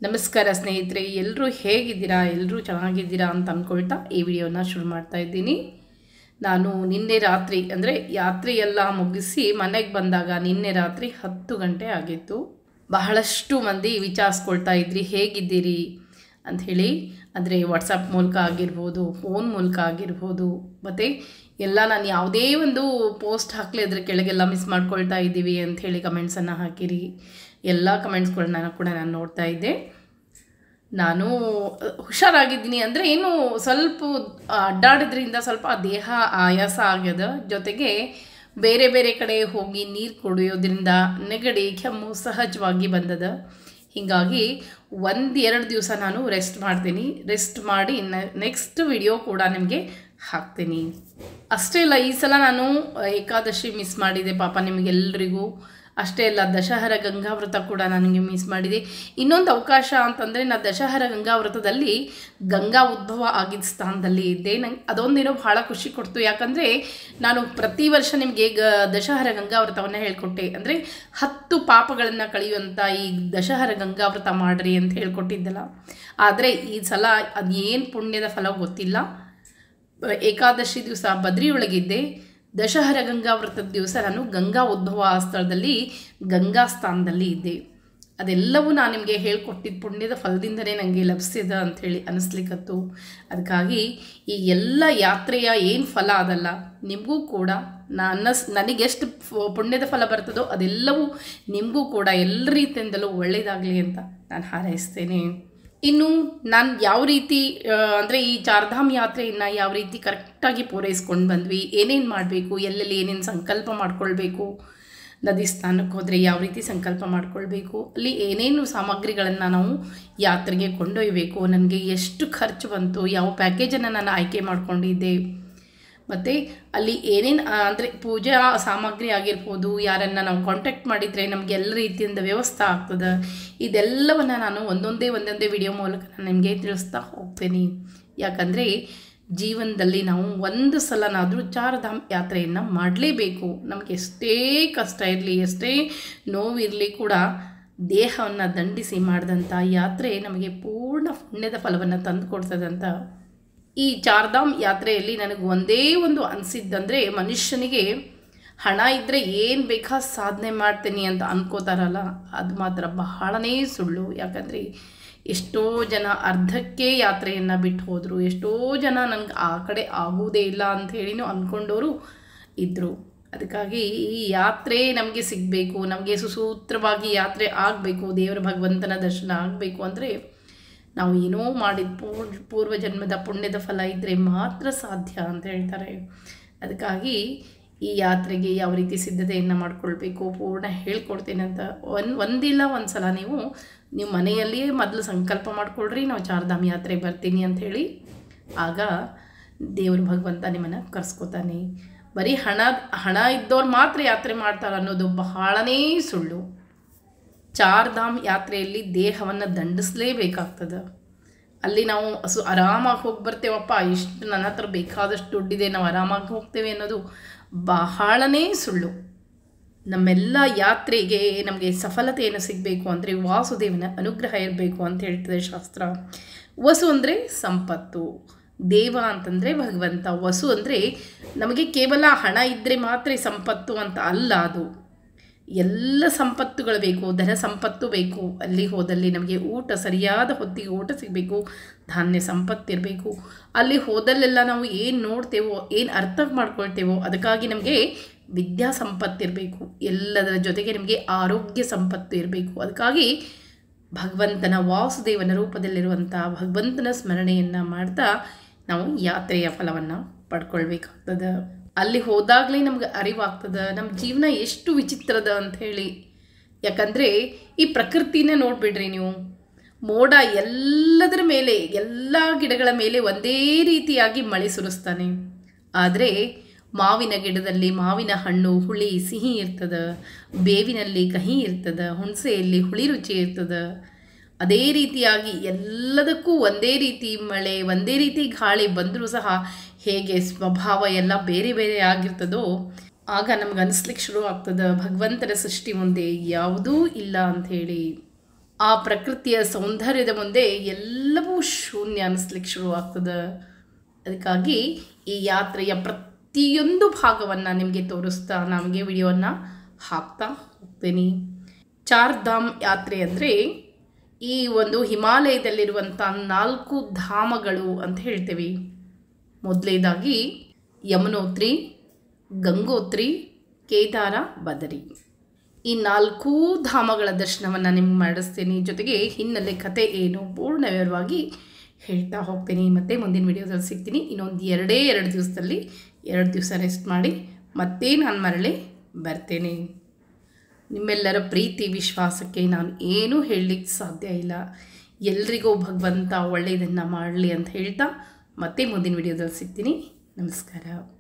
ನಮಸ್ಕಾರ ಸ್ನೇಹಿತರೆ, ಎಲ್ಲರೂ ಹೇಗಿದ್ದೀರಾ? ಎಲ್ಲರೂ ಚೆನ್ನಾಗಿದ್ದೀರಾ ಅಂತ ಅಂದ್ಕೊಳ್ತಾ ಈ ವಿಡಿಯೋನ ಶುರು ಮಾಡ್ತಾ ಇದ್ದೀನಿ. ನಾನು ನಿನ್ನೆ ರಾತ್ರಿ ಅಂದರೆ ಯಾತ್ರೆಯೆಲ್ಲ ಮುಗಿಸಿ ಮನೆಗೆ ಬಂದಾಗ ನಿನ್ನೆ ರಾತ್ರಿ 10 ಗಂಟೆ ಆಗಿತ್ತು. ಬಹಳಷ್ಟು ಮಂದಿ ವಿಚಾರಿಸ್ಕೊಳ್ತಾ ಇದ್ರಿ ಹೇಗಿದ್ದೀರಿ ಅಂಥೇಳಿ. ಅಂದರೆ ವಾಟ್ಸಪ್ ಮೂಲಕ ಆಗಿರ್ಬೋದು, ಫೋನ್ ಮೂಲಕ ಆಗಿರ್ಬೋದು, ಮತ್ತು ಎಲ್ಲ ನಾನು ಯಾವುದೇ ಒಂದು ಪೋಸ್ಟ್ ಹಾಕಲಿ ಅದ್ರ ಕೆಳಗೆಲ್ಲ ಮಿಸ್ ಮಾಡ್ಕೊಳ್ತಾ ಇದ್ದೀವಿ ಅಂಥೇಳಿ ಕಮೆಂಟ್ಸನ್ನು ಹಾಕಿರಿ. ಎಲ್ಲ ಕಮೆಂಟ್ಸ್ಗಳನ್ನ ಕೂಡ ನಾನು ನೋಡ್ತಾ ಇದ್ದೆ. ನಾನು ಹುಷಾರಾಗಿದ್ದೀನಿ ಅಂದರೆ ಏನು ಸ್ವಲ್ಪ ಅಡ್ಡಾಡಿದ್ರಿಂದ ಸ್ವಲ್ಪ ದೇಹ ಆಯಾಸ ಆಗ್ಯದ. ಜೊತೆಗೆ ಬೇರೆ ಬೇರೆ ಕಡೆ ಹೋಗಿ ನೀರು ಕುಡಿಯೋದ್ರಿಂದ ನೆಗಡಿ ಕೆಮ್ಮು ಸಹಜವಾಗಿ ಬಂದದ. ಹೀಗಾಗಿ 1-2 ದಿವಸ ನಾನು ರೆಸ್ಟ್ ಮಾಡ್ತೀನಿ. ರೆಸ್ಟ್ ಮಾಡಿ ನೆಕ್ಸ್ಟ್ ವಿಡಿಯೋ ಕೂಡ ನಿಮಗೆ ಹಾಕ್ತೀನಿ. ಅಷ್ಟೇ ಅಲ್ಲ, ಈ ಸಲ ನಾನು ಏಕಾದಶಿ ಮಿಸ್ ಮಾಡಿದೆ ಪಾಪ ನಿಮಗೆಲ್ಲರಿಗೂ. ಅಷ್ಟೇ ಅಲ್ಲ, ದಶಹರ ಗಂಗಾವ್ರತ ಕೂಡ ನನಗೆ ಮಿಸ್ ಮಾಡಿದೆ. ಇನ್ನೊಂದು ಅವಕಾಶ ಅಂತಂದರೆ ನಾನು ದಶಹರ ಗಂಗಾವ್ರತದಲ್ಲಿ ಗಂಗಾ ಉದ್ಭವ ಆಗಿದ್ದ ಸ್ಥಾನದಲ್ಲಿ ಇದ್ದೆ. ನಂಗೆ ಅದೊಂದೇನೋ ಭಾಳ ಖುಷಿ ಕೊಡ್ತು. ಯಾಕಂದರೆ ನಾನು ಪ್ರತಿ ವರ್ಷ ನಿಮಗೆ ದಶಹರ ಗಂಗಾವ್ರತವನ್ನು ಹೇಳ್ಕೊಟ್ಟೆ. ಅಂದರೆ 10 ಪಾಪಗಳನ್ನು ಕಳೆಯುವಂಥ ಈ ದಶಹರ ಗಂಗಾವ್ರತ ಮಾಡಿರಿ ಅಂತ ಹೇಳ್ಕೊಟ್ಟಿದ್ದಲ್ಲ. ಆದರೆ ಈ ಸಲ ಅದೇನು ಪುಣ್ಯದ ಫಲ ಗೊತ್ತಿಲ್ಲ. ಏಕಾದಶಿ ದಿವಸ ಬದ್ರಿಯೊಳಗಿದ್ದೆ. ದಶಹರ ಗಂಗಾವ್ರತದ ದಿವಸ ನಾನು ಗಂಗಾ ಉದ್ಭವ ಸ್ಥಳದಲ್ಲಿ ಗಂಗಾ ಸ್ಥಾನದಲ್ಲಿ ಇದ್ದೆ. ಅದೆಲ್ಲವೂ ನಾನು ನಿಮಗೆ ಹೇಳ್ಕೊಟ್ಟಿದ್ದ ಪುಣ್ಯದ ಫಲದಿಂದಲೇ ನನಗೆ ಲಭಿಸಿದ ಅಂಥೇಳಿ ಅನ್ನಿಸ್ಲಿಕ್ಕತ್ತು. ಅದಕ್ಕಾಗಿ ಈ ಎಲ್ಲ ಯಾತ್ರೆಯ ಏನು ಫಲ ಅದಲ್ಲ, ನಿಮಗೂ ಕೂಡ ನನಗೆಷ್ಟು ಪುಣ್ಯದ ಫಲ ಬರ್ತದೋ ಅದೆಲ್ಲವೂ ನಿಮಗೂ ಕೂಡ ಎಲ್ಲ ರೀತಿಯಿಂದಲೂ ಒಳ್ಳೆಯದಾಗಲಿ ಅಂತ ನಾನು ಹಾರೈಸ್ತೇನೆ. ಇನ್ನು ನಾನು ಯಾವ ರೀತಿ ಅಂದರೆ ಈ ಚಾರ್ಧಾಮ್ ಯಾತ್ರೆಯನ್ನು ಯಾವ ರೀತಿ ಕರೆಕ್ಟಾಗಿ ಪೂರೈಸ್ಕೊಂಡು ಬಂದ್ವಿ, ಏನೇನು ಮಾಡಬೇಕು, ಎಲ್ಲೆಲ್ಲಿ ಏನೇನು ಸಂಕಲ್ಪ ಮಾಡ್ಕೊಳ್ಬೇಕು, ನದಿ ಸ್ಥಾನಕ್ಕೆ ಹೋದರೆ ಯಾವ ರೀತಿ ಸಂಕಲ್ಪ ಮಾಡ್ಕೊಳ್ಬೇಕು, ಅಲ್ಲಿ ಏನೇನು ಸಾಮಗ್ರಿಗಳನ್ನು ನಾವು ಯಾತ್ರೆಗೆ ಕೊಂಡೊಯ್ಯಬೇಕು, ನನಗೆ ಎಷ್ಟು ಖರ್ಚು ಬಂತು, ಯಾವ ಪ್ಯಾಕೇಜನ್ನು ನಾನು ಆಯ್ಕೆ ಮಾಡ್ಕೊಂಡಿದ್ದೆ, ಮತ್ತು ಅಲ್ಲಿ ಏನೇನು ಅಂದರೆ ಪೂಜಾ ಸಾಮಗ್ರಿ ಆಗಿರ್ಬೋದು, ಯಾರನ್ನು ನಾವು ಕಾಂಟ್ಯಾಕ್ಟ್ ಮಾಡಿದರೆ ನಮಗೆ ಎಲ್ಲ ರೀತಿಯಿಂದ ವ್ಯವಸ್ಥೆ ಆಗ್ತದೆ, ಇದೆಲ್ಲವನ್ನು ನಾನು ಒಂದೊಂದೇ ವಿಡಿಯೋ ಮೂಲಕ ನಾನು ನಿಮಗೆ ತಿಳಿಸ್ತಾ ಹೋಗ್ತೇನೆ. ಯಾಕಂದರೆ ಜೀವನದಲ್ಲಿ ನಾವು ಒಂದು ಸಲನಾದರೂ ಚಾರ್ಧಾಮ್ ಯಾತ್ರೆಯನ್ನು ಮಾಡಲೇಬೇಕು. ನಮಗೆ ಎಷ್ಟೇ ಕಷ್ಟ ಇರಲಿ, ಎಷ್ಟೇ ನೋವಿರಲಿ ಕೂಡ ದೇಹವನ್ನು ದಂಡಿಸಿ ಮಾಡಿದಂಥ ಯಾತ್ರೆ ನಮಗೆ ಪೂರ್ಣ ಪುಣ್ಯದ ಫಲವನ್ನು ತಂದು ಕೊಡ್ತದಂತ. ಈ ಚಾರ್ಧಾಮ್ ಯಾತ್ರೆಯಲ್ಲಿ ನನಗೆ ಒಂದೇ ಒಂದು ಅನಿಸಿದ್ದಂದರೆ, ಮನುಷ್ಯನಿಗೆ ಹಣ ಇದ್ದರೆ ಏನು ಬೇಕಾ ಸಾಧನೆ ಮಾಡ್ತೀನಿ ಅಂತ ಅನ್ಕೋತಾರಲ್ಲ, ಅದು ಮಾತ್ರ ಬಹಳನೇ ಸುಳ್ಳು. ಯಾಕಂದರೆ ಎಷ್ಟೋ ಜನ ಅರ್ಧಕ್ಕೆ ಯಾತ್ರೆಯನ್ನು ಬಿಟ್ಟು ಹೋದರು. ಎಷ್ಟೋ ಜನ ನನಗೆ ಆ ಕಡೆ ಆಗುವುದೇ ಇಲ್ಲ ಅಂಥೇಳಿನೂ ಅಂದ್ಕೊಂಡವರು ಇದ್ದರು. ಅದಕ್ಕಾಗಿ ಈ ಯಾತ್ರೆ ನಮಗೆ ಸಿಗಬೇಕು, ನಮಗೆ ಸುಸೂತ್ರವಾಗಿ ಯಾತ್ರೆ ಆಗಬೇಕು, ದೇವರ ಭಗವಂತನ ದರ್ಶನ ಆಗಬೇಕು ಅಂದರೆ ನಾವು ಏನೋ ಮಾಡಿದ ಪೂರ್ವಜನ್ಮದ ಪುಣ್ಯದ ಫಲ ಇದ್ದರೆ ಮಾತ್ರ ಸಾಧ್ಯ ಅಂತ ಹೇಳ್ತಾರೆ. ಅದಕ್ಕಾಗಿ ಈ ಯಾತ್ರೆಗೆ ಯಾವ ರೀತಿ ಸಿದ್ಧತೆಯನ್ನು ಮಾಡ್ಕೊಳ್ಬೇಕು ಪೂರ್ಣ ಹೇಳ್ಕೊಡ್ತೇನೆ ಅಂತ. ಒಂದಿಲ್ಲ ಒಂದು ಸಲ ನೀವು ಮನೆಯಲ್ಲಿಯೇ ಮೊದಲು ಸಂಕಲ್ಪ ಮಾಡ್ಕೊಳ್ರಿ, ನಾವು ಚಾರ್ಧಾಮ್ ಯಾತ್ರೆಗೆ ಬರ್ತೀನಿ ಅಂಥೇಳಿ. ಆಗ ದೇವ್ರ ಭಗವಂತ ನಿಮ್ಮನ್ನು ಕರ್ಸ್ಕೊತಾನೆ. ಬರೀ ಹಣ ಇದ್ದವ್ರು ಮಾತ್ರ ಯಾತ್ರೆ ಮಾಡ್ತಾರೆ ಅನ್ನೋದು ಬಹಳನೇ ಸುಳ್ಳು. ಚಾರ್ಧಾಮ್ ಯಾತ್ರೆಯಲ್ಲಿ ದೇಹವನ್ನು ದಂಡಿಸಲೇಬೇಕಾಗ್ತದೆ. ಅಲ್ಲಿ ನಾವು ಆರಾಮಾಗಿ ಹೋಗಿ ಬರ್ತೇವಪ್ಪ, ಇಷ್ಟು ನನ್ನ ಹತ್ರ ಬೇಕಾದಷ್ಟು ದುಡ್ಡಿದೆ, ನಾವು ಆರಾಮಾಗಿ ಹೋಗ್ತೇವೆ ಅನ್ನೋದು ಬಹಳನೇ ಸುಳ್ಳು. ನಮ್ಮೆಲ್ಲ ಯಾತ್ರೆಗೆ ನಮಗೆ ಸಫಲತೆಯನ್ನು ಸಿಗಬೇಕು ಅಂದರೆ ವಾಸುದೇವನ ಅನುಗ್ರಹ ಇರಬೇಕು ಅಂತ ಹೇಳ್ತದೆ ಶಾಸ್ತ್ರ. ವಸು ಅಂದರೆ ಸಂಪತ್ತು, ದೇವ ಅಂತಂದರೆ ಭಗವಂತ. ವಸು ಅಂದರೆ ನಮಗೆ ಕೇವಲ ಹಣ ಇದ್ದರೆ ಮಾತ್ರ ಸಂಪತ್ತು ಅಂತ ಅಲ್ಲ, ಅದು ಎಲ್ಲ ಸಂಪತ್ತುಗಳು ಬೇಕು, ಧನ ಸಂಪತ್ತು ಬೇಕು. ಅಲ್ಲಿ ಹೋದಲ್ಲಿ ನಮಗೆ ಊಟ, ಸರಿಯಾದ ಹೊತ್ತಿಗೆ ಊಟ ಸಿಗಬೇಕು, ಧಾನ್ಯ ಸಂಪತ್ತಿರಬೇಕು. ಅಲ್ಲಿ ಹೋದಲ್ಲೆಲ್ಲ ನಾವು ಏನು ನೋಡ್ತೇವೋ, ಏನು ಅರ್ಥ ಮಾಡ್ಕೊಳ್ತೇವೋ ಅದಕ್ಕಾಗಿ ನಮಗೆ ವಿದ್ಯಾ ಸಂಪತ್ತಿರಬೇಕು. ಎಲ್ಲದರ ಜೊತೆಗೆ ನಮಗೆ ಆರೋಗ್ಯ ಸಂಪತ್ತು ಇರಬೇಕು. ಅದಕ್ಕಾಗಿ ಭಗವಂತನ ವಾಸುದೇವನ ರೂಪದಲ್ಲಿರುವಂಥ ಭಗವಂತನ ಸ್ಮರಣೆಯನ್ನು ಮಾಡ್ತಾ ನಾವು ಯಾತ್ರೆಯ ಫಲವನ್ನು ಪಡ್ಕೊಳ್ಬೇಕಾಗ್ತದೆ. ಅಲ್ಲಿ ಹೋದಾಗಲೇ ನಮ್ಗೆ ಅರಿವಾಗ್ತದೆ ನಮ್ಮ ಜೀವನ ಎಷ್ಟು ವಿಚಿತ್ರದ ಅಂಥೇಳಿ. ಯಾಕಂದರೆ ಈ ಪ್ರಕೃತಿನೇ ನೋಡಿಬಿಡ್ರಿ ನೀವು, ಮೋಡ ಎಲ್ಲದರ ಮೇಲೆ, ಎಲ್ಲ ಗಿಡಗಳ ಮೇಲೆ ಒಂದೇ ರೀತಿಯಾಗಿ ಮಳೆ ಸುರಿಸ್ತಾನೆ. ಆದರೆ ಮಾವಿನ ಗಿಡದಲ್ಲಿ ಮಾವಿನ ಹಣ್ಣು ಹುಳಿ ಸಿಹಿ ಇರ್ತದೆ, ಬೇವಿನಲ್ಲಿ ಕಹಿ ಇರ್ತದೆ, ಹುಣಸೆಯಲ್ಲಿ ಹುಳಿ ರುಚಿ ಇರ್ತದೆ. ಅದೇ ರೀತಿಯಾಗಿ ಎಲ್ಲದಕ್ಕೂ ಒಂದೇ ರೀತಿ ಮಳೆ, ಒಂದೇ ರೀತಿ ಗಾಳಿ ಬಂದರೂ ಸಹ ಹೇಗೆ ಸ್ವಭಾವ ಎಲ್ಲ ಬೇರೆ ಬೇರೆ ಆಗಿರ್ತದೋ ಆಗ ನಮ್ಗೆ ಅನಿಸ್ಲಿಕ್ಕೆ ಶುರು ಆಗ್ತದೆ ಭಗವಂತನ ಸೃಷ್ಟಿ ಮುಂದೆ ಯಾವುದೂ ಇಲ್ಲ ಅಂಥೇಳಿ. ಆ ಪ್ರಕೃತಿಯ ಸೌಂದರ್ಯದ ಮುಂದೆ ಎಲ್ಲವೂ ಶೂನ್ಯ ಅನ್ನಿಸ್ಲಿಕ್ಕೆ ಶುರುವಾಗ್ತದೆ. ಅದಕ್ಕಾಗಿ ಈ ಯಾತ್ರೆಯ ಪ್ರತಿಯೊಂದು ಭಾಗವನ್ನು ನಿಮಗೆ ತೋರಿಸ್ತಾ ನಮಗೆ ವಿಡಿಯೋವನ್ನು ಹಾಕ್ತಾ ಹೋಗ್ತೀನಿ. ಚಾರ್ಧಾಮ್ ಯಾತ್ರೆ ಅಂದರೆ ಈ ಒಂದು ಹಿಮಾಲಯದಲ್ಲಿರುವಂಥ 4 ಧಾಮಗಳು ಅಂತ ಹೇಳ್ತೇವೆ. ಮೊದಲನೇದಾಗಿ ಯಮುನೋತ್ರಿ, ಗಂಗೋತ್ರಿ, ಕೇದಾರ, ಬದರಿ. ಈ 4 ಧಾಮಗಳ ದರ್ಶನವನ್ನು ನಿಮ್ಗೆ ಮಾಡಿಸ್ತೀನಿ. ಜೊತೆಗೆ ಹಿನ್ನೆಲೆ ಕತೆ ಏನು ಪೂರ್ಣ ವಿವರವಾಗಿ ಹೇಳ್ತಾ ಹೋಗ್ತೀನಿ. ಮತ್ತು ಮುಂದಿನ ವಿಡಿಯೋದಲ್ಲಿ ಸಿಗ್ತೀನಿ. ಇನ್ನೊಂದು 2 ದಿವಸದಲ್ಲಿ 2 ದಿವಸ ರೆಸ್ಟ್ ಮಾಡಿ ಮತ್ತೆ ನಾನು ಮರಳಿ ಬರ್ತೇನೆ. ನಿಮ್ಮೆಲ್ಲರ ಪ್ರೀತಿ ವಿಶ್ವಾಸಕ್ಕೆ ನಾನು ಏನೂ ಹೇಳಲಿಕ್ಕೆ ಸಾಧ್ಯ ಇಲ್ಲ. ಎಲ್ರಿಗೂ ಭಗವಂತ ಒಳ್ಳೆಯದನ್ನು ಮಾಡಲಿ ಅಂತ ಹೇಳ್ತಾ ಮತ್ತೆ ಮುಂದಿನ ವಿಡಿಯೋದಲ್ಲಿ ಸಿಗ್ತೀನಿ. ನಮಸ್ಕಾರ.